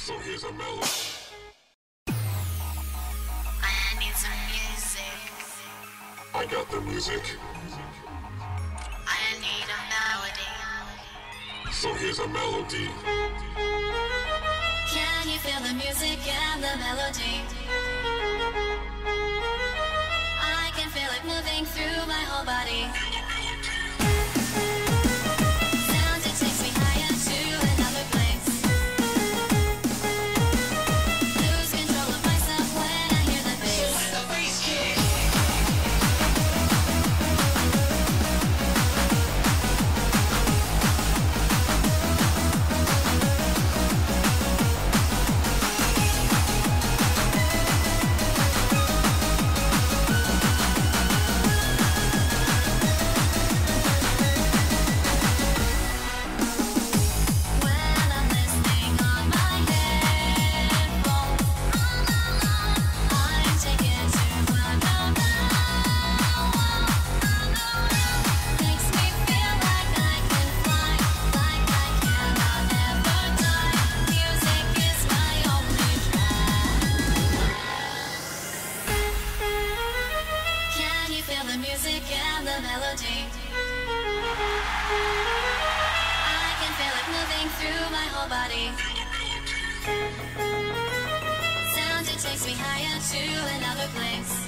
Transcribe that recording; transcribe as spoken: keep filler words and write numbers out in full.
So here's a melody. I need some music. I got the music. I need a melody. So here's a melody. Can you feel the music and the melody? I can feel it moving through my whole body. Sound, it takes me higher to another place. Lose control of myself when I hear the bass. The music and the melody. I can feel it moving through my whole body. Sound, it takes me higher to another place.